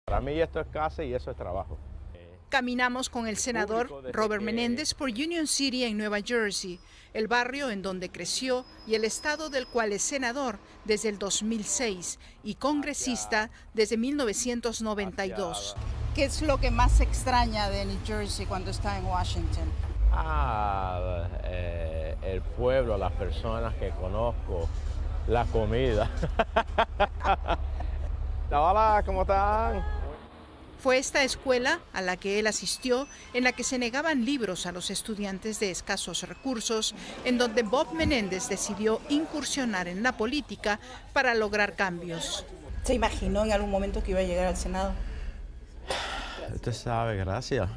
Para mí esto es casa y eso es trabajo. Caminamos con el senador Robert Menéndez por Union City en Nueva Jersey, el barrio en donde creció y el estado del cual es senador desde el 2006 y congresista desde 1992. ¿Qué es lo que más extraña de New Jersey cuando está en Washington? El pueblo, las personas que conozco, la comida. Hola, ¿cómo están? Fue esta escuela a la que él asistió en la que se negaban libros a los estudiantes de escasos recursos, en donde Bob Menéndez decidió incursionar en la política para lograr cambios. ¿Se imaginó en algún momento que iba a llegar al Senado? Usted sabe, gracias.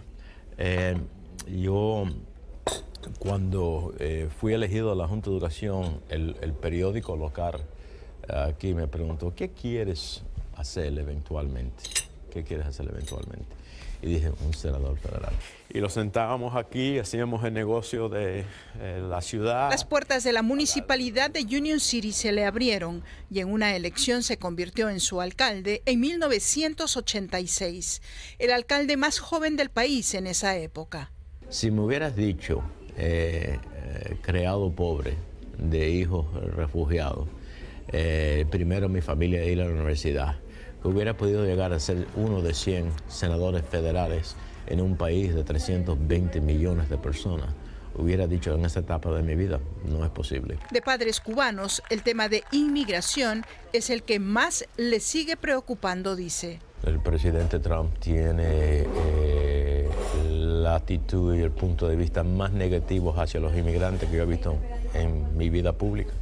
Yo, cuando fui elegido a la Junta de Educación, el periódico local aquí me preguntó, ¿qué quieres hacer eventualmente? ¿Qué quieres hacer eventualmente? Y dije, un senador federal. Y lo sentábamos aquí, hacíamos el negocio de la ciudad. Las puertas de la municipalidad de Union City se le abrieron y en una elección se convirtió en su alcalde en 1986, el alcalde más joven del país en esa época. Si me hubieras dicho, creado pobre, de hijos refugiados, primero mi familia ir a la universidad, que hubiera podido llegar a ser uno de 100 senadores federales en un país de 320 millones de personas, hubiera dicho en esta etapa de mi vida, no es posible. De padres cubanos, el tema de inmigración es el que más le sigue preocupando, dice. El presidente Trump tiene la actitud y el punto de vista más negativos hacia los inmigrantes que yo he visto en mi vida pública.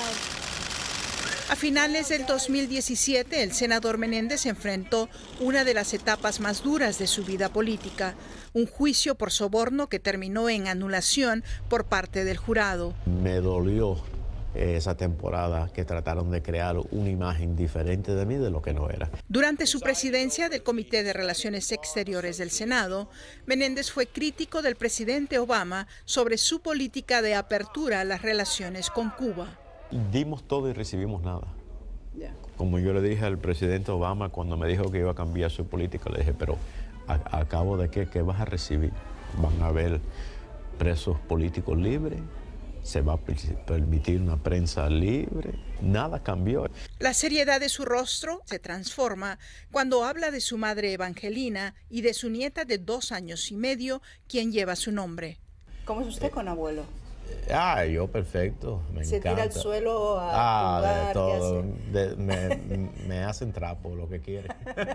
A finales del 2017, el senador Menéndez enfrentó una de las etapas más duras de su vida política, un juicio por soborno que terminó en anulación por parte del jurado. Me dolió esa temporada que trataron de crear una imagen diferente de mí de lo que no era. Durante su presidencia del Comité de Relaciones Exteriores del Senado, Menéndez fue crítico del presidente Obama sobre su política de apertura a las relaciones con Cuba. Dimos todo y recibimos nada. Como yo le dije al presidente Obama cuando me dijo que iba a cambiar su política, le dije, pero ¿a cabo de qué? ¿Qué vas a recibir? ¿Van a haber presos políticos libres? ¿Se va a permitir una prensa libre? Nada cambió. La seriedad de su rostro se transforma cuando habla de su madre Evangelina y de su nieta de 2 años y medio, quien lleva su nombre. ¿Cómo es usted con abuelo? Yo perfecto, me encanta. ¿Se tira al suelo a jugar? De todo. Me hacen trapo, lo que quiere.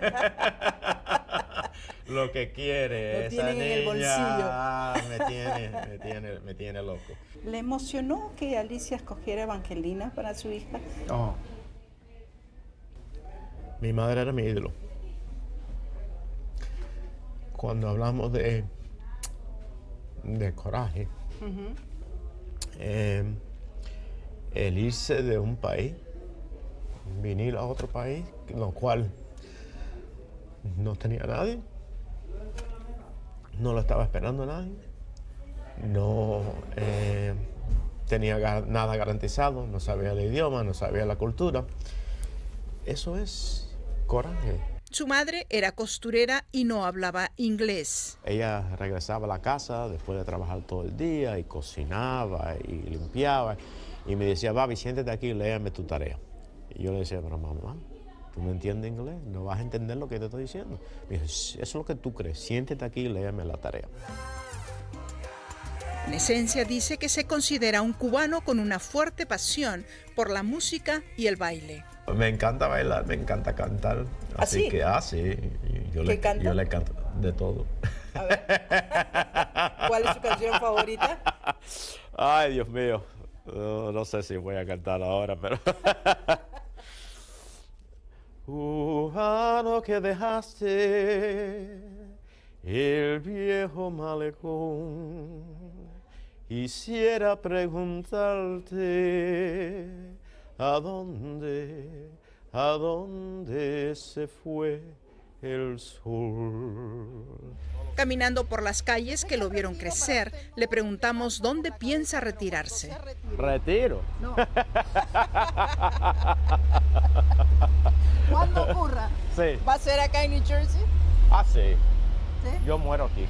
Lo que quiere. Lo tienen en el bolsillo. Me tiene loco. ¿Le emocionó que Alicia escogiera Evangelina para su hija? Oh. Mi madre era mi ídolo. Cuando hablamos de coraje, el irse de un país, venir a otro país, en lo cual no tenía nadie, no lo estaba esperando nadie, no tenía nada garantizado, no sabía el idioma, no sabía la cultura. Eso es coraje. Su madre era costurera y no hablaba inglés. Ella regresaba a la casa después de trabajar todo el día y cocinaba y limpiaba. Y me decía, Babi, siéntate aquí y léame tu tarea. Y yo le decía, pero mamá, ¿tú no entiendes inglés? ¿No vas a entender lo que te estoy diciendo? Me dijo, eso es lo que tú crees, siéntate aquí y léame la tarea. En esencia dice que se considera un cubano con una fuerte pasión por la música y el baile. Me encanta bailar, me encanta cantar. Así que, sí. Yo le canto de todo. A ver. ¿Cuál es su canción favorita? Ay, Dios mío. No sé si voy a cantar ahora, pero... Cubano que dejaste el viejo malecón, quisiera preguntarte ¿a dónde se fue el sol. Caminando por las calles que lo vieron crecer, le preguntamos dónde piensa retirarse. ¿Retiro? No. ¿Cuándo ocurra? Sí. ¿Va a ser acá en New Jersey? Ah, sí. ¿Sí? Yo muero aquí.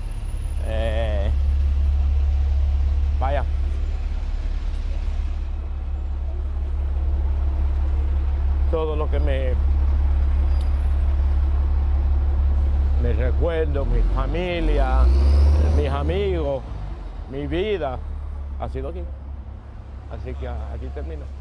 Vaya. Todo lo que me recuerdo, mi familia, mis amigos, mi vida, ha sido aquí. Así que aquí termino.